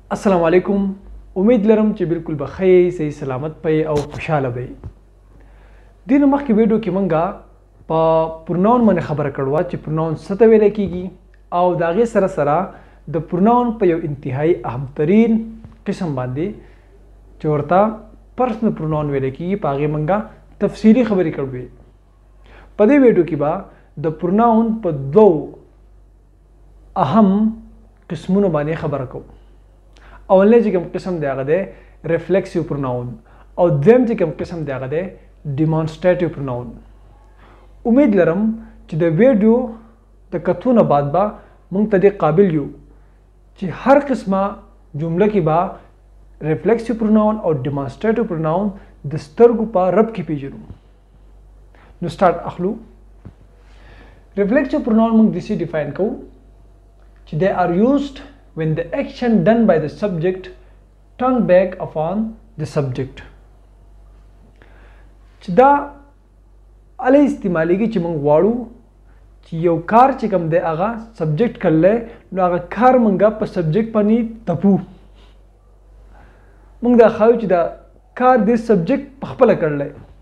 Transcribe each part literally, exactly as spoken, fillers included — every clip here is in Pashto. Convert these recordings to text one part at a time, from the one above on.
अस्सलाम वालेकुम। उम्मीद लरम چې बिल्कुल बखیر صحیح سلامت پي او خوشاله وي. دین مخکې ویډیو کې مونږه په پروناون باندې خبره کړو چې پروناون څه ته ویل کیږي او دا غي سره سره د پروناون په یو انتهایی اهم ترين قسم باندې چې ورته پرسنل پروناون ویل کیږي په هغه مونږه تفصیلی خبرې کړو. په دې ویډیو کې به د پروناون په دوه اهم قسمونو باندې خبره کوو. اولنی چې کوم قسم دی هغه دی ریفلیکسیو پروناون او دویم چې کوم قسم دی هغه دی ډیمونستریټیو پروناون. امید لرم چې د ویډیو د کتونه بعد به موږ ته دې قابل یو چې هر قسمه جمله کې به ریفلیکسیو پروناون او ډیمونستریټیو پروناون د سترګو په رب کې پیژنو. نو سٹارټ اخلو. ریفلیکسیو پروناون موږ دسی ډیفاین کوو چې they are used when the action done by the subject turn back upon the subject. چې دا علی استعمالیږي چې موږ غواړو چې یو کار چې کوم دی هغه سبجیکټ کړل نو هغه کار موږ په سبجیکټ باندې تپو. موږ دا خو چې دا کار د سبجیکټ په خپل کړل.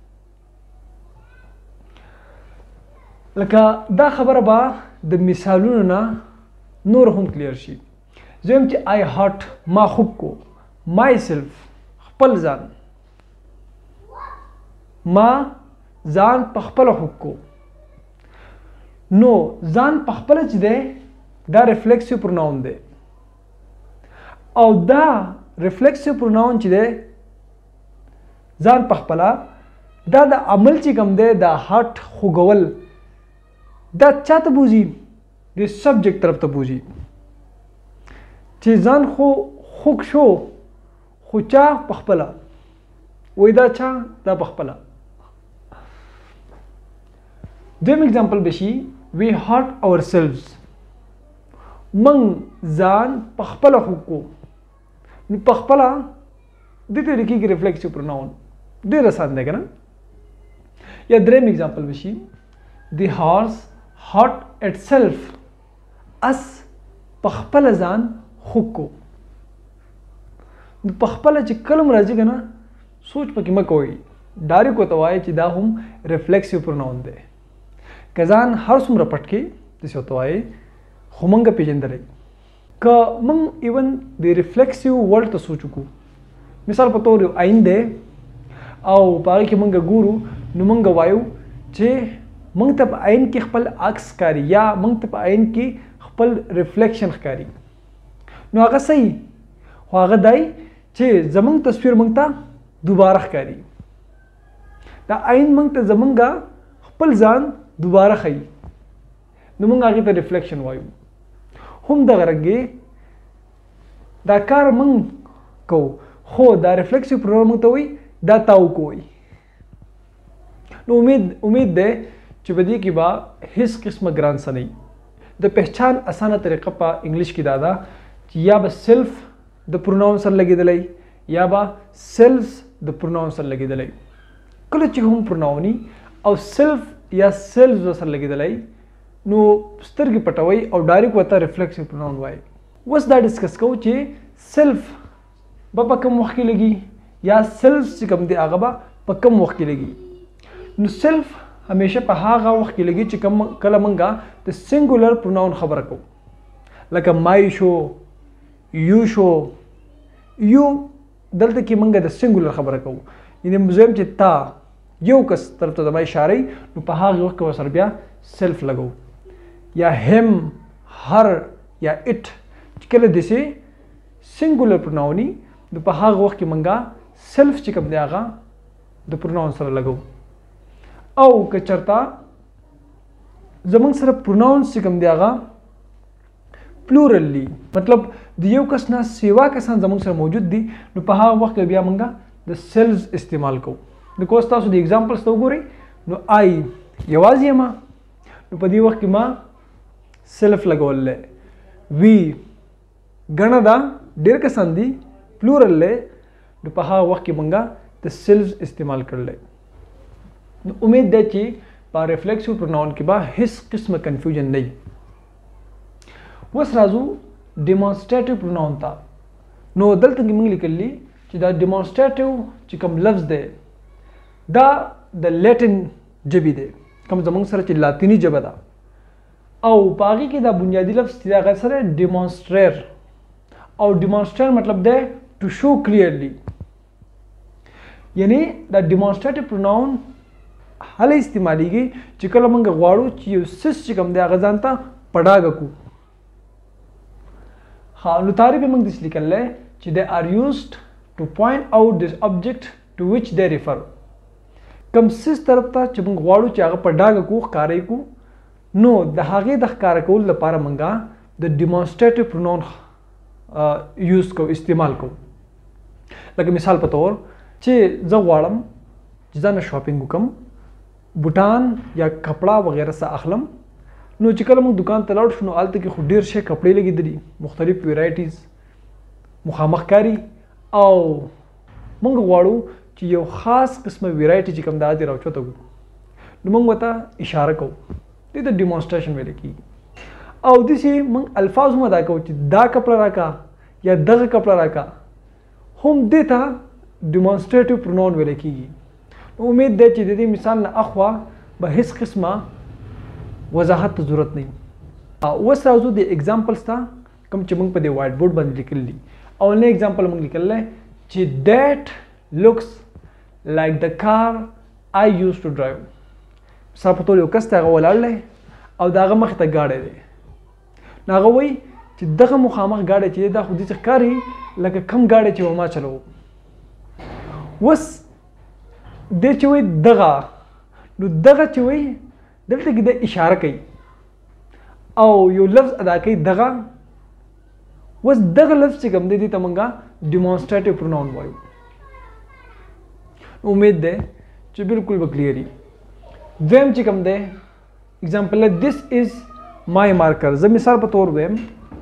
لکه دا خبره به د مثالونو نه نور هم کلیر شي. زم چې I hurt ما خوب کو myself خپل ځان ما ځان په خپل خوب کو. نو ځان په خپل چې دی دا ریفلیکسیو پروناون دی او دا ریفلیکسیو پروناون چې دی ځان په خپل دا د عمل چې کوم دی دا هارت خوګول دا چاته بوزي د سبجیکټ طرف ته بوزي چې ځان خو خوک شو خو چا پخپله وای دا چا دا پخپله. دویم اگزامپل بشي we hurt ourselves من ځان پخپله خوکو. نو پخپله دې ته لیکيږي ریفلیکسیو پروناون. ډېر آسان دی که نه. یا دریم اگزامپل بشي the horse hurt itself اس پخپله ځان خوب کو. په خپل چې کلم راځي کنه سوچ پکې مکوئ ډایرکټ وته وایي چې دا هم ریفلیکسیو پروناون دی. کزان هر څومره پټ کې تاسو ته وایي خو مونږ پیژندلې ک مونږ ایون د ریفلیکسیو ورډ ته سوچ کو. مثال په تور یو عین دی او پاره کې مونږ ګورو نو مونږ وایو چې مونږ ته په عین کې خپل عکس کاری یا مونږ ته په عین کې خپل ریفلیکشن ښکاری. نو هغه صحیح خو هغه دی چې زمونږ تصویر مونږ ته دوباره ښکاري. دا عین مونږ ته زمونږه خپل ځان دوباره ښیي نو مونږ هغې ته ریفلیکشن وایو. هم دغه رنګې دا کار مونږ کوو خو دا ریفلیکسیو پروناون مونږ ته وایي دا تاو کوئ. نو امید امید دی چې په دې کې به هیڅ قسمه ګران څه نه. د پہچان اسانه طریقه په انګلیش کې دا ده چې یا به سیلف د پروناون سره لګېدلی یا به سیلز د پروناون سره لګېدلی. کله چې هم پروناوني او سیلف یا سیلز سره لګېدلی نو سترګې پټوي او ډایرکټ ورته ریفلیکسیو پروناون وایي. اوس دا ډسکس کوو چې سیلف به په کوم وخت کې لګي یا سیلز چې کوم دی هغه به په کوم وخت کې لګي. نو سیلف همیشه په هغه وخت کې لګي چې کوم کله مونږه د سنګولر پروناون خبره کوو. لکه مای شو یو شو یو دلته کې مونږ د سنګولر خبره کوو. یعنی مزم چې تا یو کس طرف ته د ما اشاره نو په هغه وخت کې سره بیا سیلف لګو. یا هم هر یا اټ کله دسي سنګولر پروناوني نو په هغه وخت کې مونږه سیلف چې کوم دی هغه د پروناون سره لګو. او که چرته زمونږ سره پروناون چې کوم دی هغه پلورلی مطلب د یو کس نه سیوا کسان زمونږ سره موجود دي نو په هغه وخت کې بیا مونږه د سیلز استعمال کوو. نو که اوس تاسو د اگزامپلس ته وګورئ نو آی یوازې یم نو په دې وخت کې ما سیلف لګولی. وی ګڼه ده ډېر کسان دي پلورل دی نو په هغه وخت کې مونږه د سیلز استعمال کړلی. نو امید ده چې په ریفلیکسیو پروناون کې به هیڅ قسمه کنفیوژن نه وي. اوس راځو ډیمونستریټیو پروناون ته. نو دلته کې موږ لیکلی چې دا ډیمونسټریټیو چې کوم لفظ دی دا د لیټن ژبې دی، کوم زموږ سره چې لاتینی ژبه ده، او په هغې کې دا بنیادي لفظ چې د هغه سره ډیمونسټریر، او ډیمونسټریر مطلب دی ټو شو کلیرلی، یعنی دا ډیمونسټریټیو پروناون هله استعمالیږي چې کله موږ غواړو چې یو څیز چې کوم دی هغه ځان ته په ډاګه کړو. ها نو تعریف یې موږ داسې لیکلی چې they are used to point out this object to which they refer. کوم څیز طرف ته چې موږ غواړو چې هغه په ډاګه کړو، ښکاره کړو، نو د هغې د ښکاره کولو لپاره موږ د ډیمونسټریټیو پروناون یوز کوو، استعمال کوو. لکه مثال په طور چې زه غواړم چې ځان شاپینګ وکړم، بوټان یا کپړه وغیره څه اخلم، نو چې کله موږ دکان ته لاړ شو نو هلته کې خو ډېر شی کپړې لګېدلي، مختلف ویرایټیز مخامخ کاري، او موږ غواړو چې یو خاص قسمه ویرایټي چې کوم دا دې راوچوته کړو، نو موږ ورته اشاره کوو، دې ته ډیمونسټریشن ویل کېږي. او داسې موږ الفاظ هم ادا کوو چې دا کپړه راکا یا دغه کپړه راکا، هم دې ته ډیمونسټریټیو پروناون ویل کېږي. امید ده چې د دې مثال نه اخوا به هیڅ قسمه وضاحت ته ضرورت نه وي. اوس راځو د اگزامپلز ته، کوم چې موږ په دې وایټ بورډ باندې لیکلی دي. اولنی اگزامپل موږ لیکلی چې دیٹ لوکس لایک د کار آی یوز ټو ډرایو. مثال په طور یو کس ته هغه ولاړ دی او د هغه مخې ته ګاډی دی، نو هغه وایي چې دغه مخامخ ګاډی چې دی دا خو داسې ښکاري لکه کم ګاډی چې ما چلوو. اوس دی چې وایي دغه، نو دغه چې وایي دلته کې د اشاره کوي او یو لفظ ادا کوي دغه. اوس دغه لفظ چې کوم دی دې ته موږ ډیمونسټریټیو پروناون وایو. امید ده چې بالکل به کلیر وي. دویم چې کوم دی اگزامپل ہے دس از مای مارکر. زه مثال په طور ویم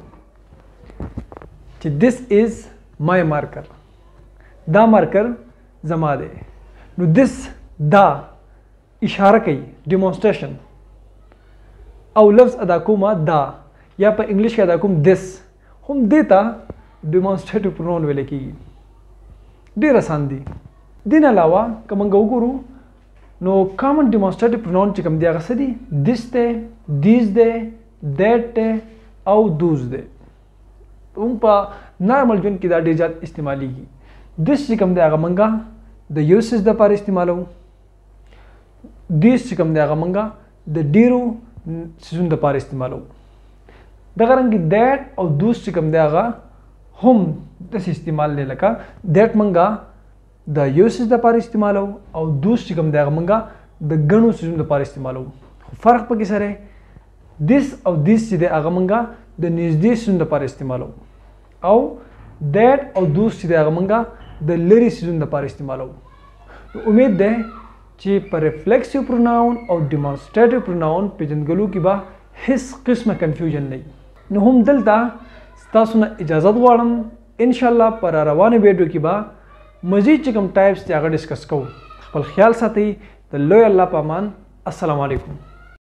چې دس از مای مارکر، دا مارکر زما دی. نو دس دا اشاره کوي، ډیمونسټریشن، او لفظ ادا کوم دا، یا په انګلیش کې ادا کوم دس، هم دې ته ډیمونسټریټیو پروناون ویل کېږي. ډېر اسان دي. دې نه علاوه که موږ وګورو نو کامن ډیمونسټریټیو پروناون چې کوم دی هغه څه دي؟ دس دی، دیز دی، دیټ دی او دوز دی. موږ په نارمل ژوند کې دا ډېر زیات استعمالیږي. دس چې کوم دی هغه موږ د یو څیز دپاره استعمالوو، دیز چې کوم دی هغه موږ د ډېرو څیزونو دپاره استعمالوو. دغه رنګې دیټ او دوز چې کوم دی هغه هم داسې استعمال دی لکه دیټ موږ د یو څیز دپاره استعمالوو او دوز چې کوم دی هغه موږ د ګڼو څیزونو دپاره استعمالوو. خو فرق پکې سره دیس او دیس چې دی هغه موږ د نږدې څیزونو دپاره استعمالوو، او دیټ او دوز چې دی هغه موږ د لرې څیزونو دپاره استعمالوو. امید ده چې په ریفلیکسیو پروناون او ډیمونسټریټیو پروناون پیژندګلو کې به هیڅ قسمه کنفیوژن نه وي. نو هم دلته ستاسو نه اجازت غواړم، انشاءالله په را روانه ویډیو کې به مزید چې کوم ټایپس دي هغه ډسکس کوو. خپل خیال ساتئ. د لوی الله په امان. السلام علیکم.